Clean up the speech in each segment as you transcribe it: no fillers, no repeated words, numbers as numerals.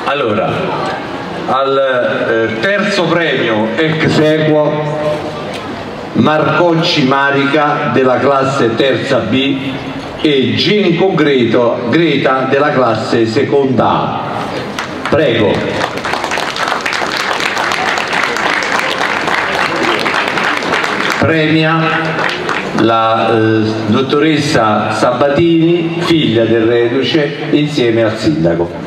Allora, al terzo premio ex equo Marcocci Marica della classe terza B e Genco Greta della classe seconda A. Prego. Premia la dottoressa Sabatini, figlia del reduce, insieme al sindaco.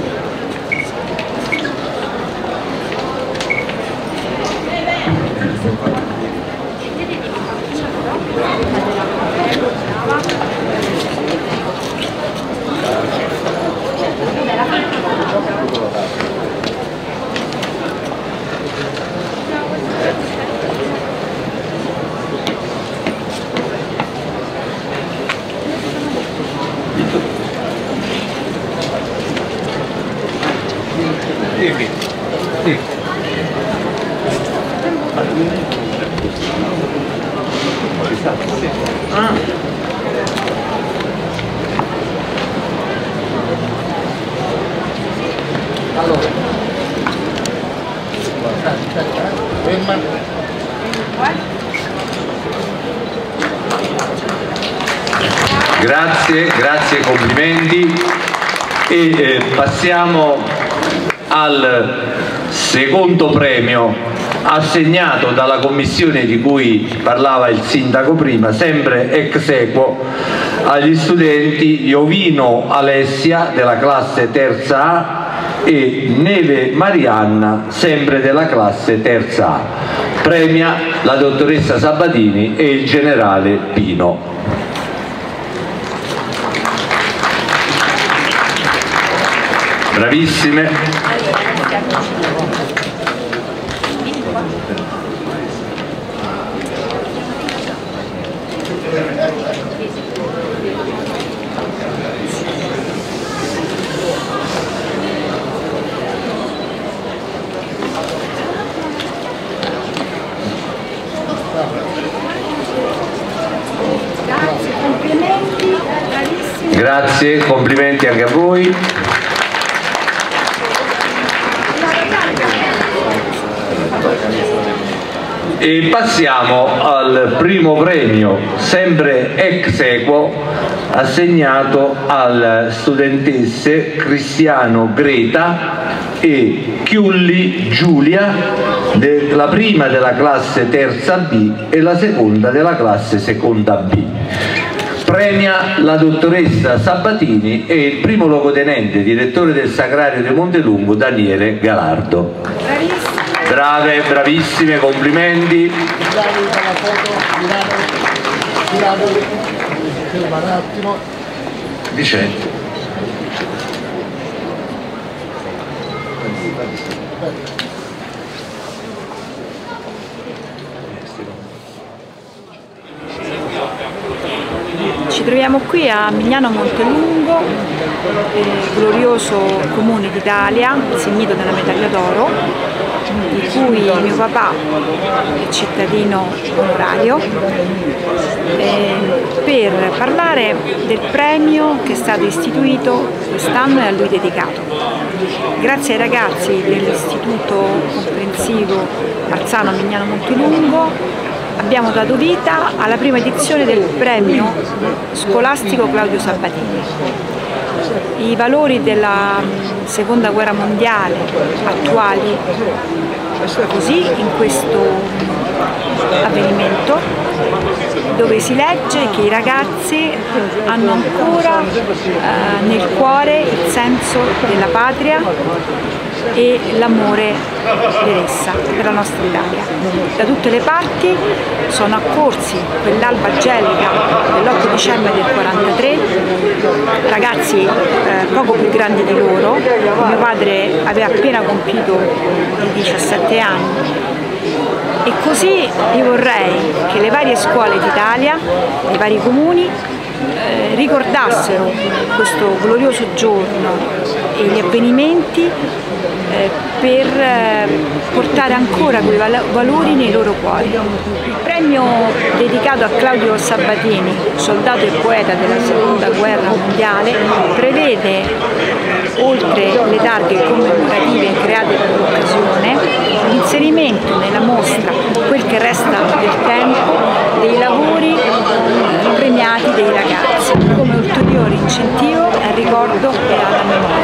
Grazie, complimenti. E passiamo al secondo premio assegnato dalla commissione di cui parlava il sindaco prima, sempre ex equo, agli studenti Iovino Alessia della classe terza A e Neve Marianna sempre della classe terza A. Premia la dottoressa Sabatini e il generale Pino. Bravissime. Grazie, complimenti, bravissimi. Grazie, complimenti anche a voi. E passiamo al primo premio, sempre ex equo, assegnato alle studentesse Cristiano Greta e Chiulli Giulia, la prima della classe terza B e la seconda della classe seconda B. Premia la dottoressa Sabatini e il primo locotenente direttore del Sacrario di Montelungo Daniele Galardo. Brave, bravissime, complimenti. Vicente. Ci troviamo qui a Migliano Montelungo, glorioso comune d'Italia, insignito della medaglia d'oro, di cui mio papà è cittadino onorario, per parlare del premio che è stato istituito quest'anno e a lui dedicato. Grazie ai ragazzi dell'Istituto Comprensivo Marzano Migliano Montelungo abbiamo dato vita alla prima edizione del premio scolastico Claudio Sabatini. I valori della seconda guerra mondiale attuali così in questo avvenimento, dove si legge che i ragazzi hanno ancora nel cuore il senso della patria e l'amore per essa, per la nostra Italia. Da tutte le parti sono accorsi quell'alba gelida dell'8 dicembre del 43, ragazzi poco più grandi di loro. Mio padre aveva appena compiuto i 17 anni. E così io vorrei che le varie scuole d'Italia, i vari comuni, ricordassero questo glorioso giorno e gli avvenimenti per portare ancora quei valori nei loro cuori. Il premio dedicato a Claudio Sabatini, soldato e poeta della seconda guerra mondiale, prevede, oltre le targhe commemorative che resta del tempo dei lavori premiati dei ragazzi come ulteriore incentivo al ricordo e alla memoria.